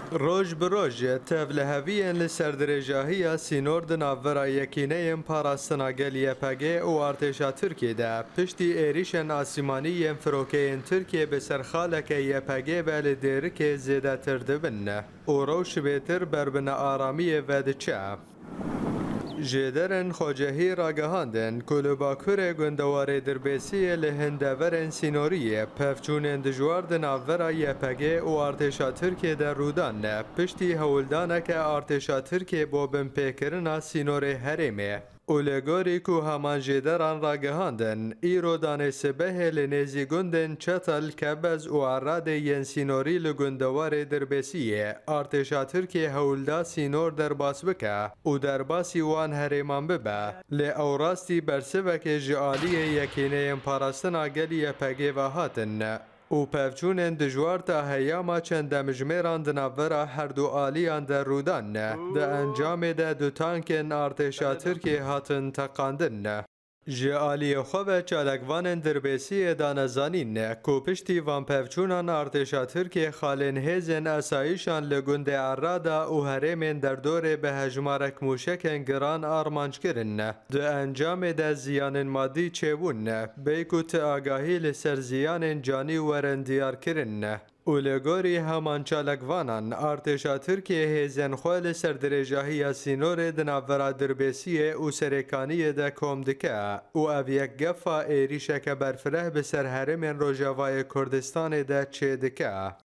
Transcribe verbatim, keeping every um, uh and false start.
روج بروج تفلهویین لسردرجاهی سینور دناورا یکینه پاراستنا گلیه پگه و ارتشا ترکیه ده پشتی ایریشن آسیمانی فروکین ترکیه به سرخالک یپگه بل دیرک زیده ترده بنه و روش بیتر بربن آرامی ودچه جدرن خواجهی راگهاندن کل باکور گندوار دربیسی لهندورن سینوریه پفچون دجوار دناورا یپگه و ارتشا ترکیه در رودان پشتی هولدانه که ارتشا ترکیه با بمپیکرنا سینور هریمه اولگوری که همان جدران راگهاندن ایرو دانه سبه لنزی گندن چتل کبز و عراد ین سینوری لگندوار دربیسیه ارتشا ترکیه هولدا سینور در باس بکه و در باسی وان هریمان ببه لی اوراستی برسوک جعالی یکینه پاراستنا گلی پگه و هاتن و پفچون دجوار تا هیاما چند مجمران دناورا هر دو آلیان در رودان ده انجام ده دو تانکن ارتشا ترکیه هاتن تقاندن جعالی خواه چالکوان دربیسی دانزانین کو پشتی وان پفچونان ارتشا ترکیه خالن هزن اسایشان لگند عرادا و هرمین در دور به هجمارک موشکن گران آرمانج کرن ده انجام ده زیان مادی چیون بیکوت آگاهی لسر زیان جانی ورن دیار کرن اولگوری همان چالکوانان ارتشا ترکیه هزن خوال سردرجاهی سینور دناورا دربیسیه و سرکانی ده کوم دکه و او یک گفا ایریشک برفره به سر هرمین روژاوای کردستان ده چه دکه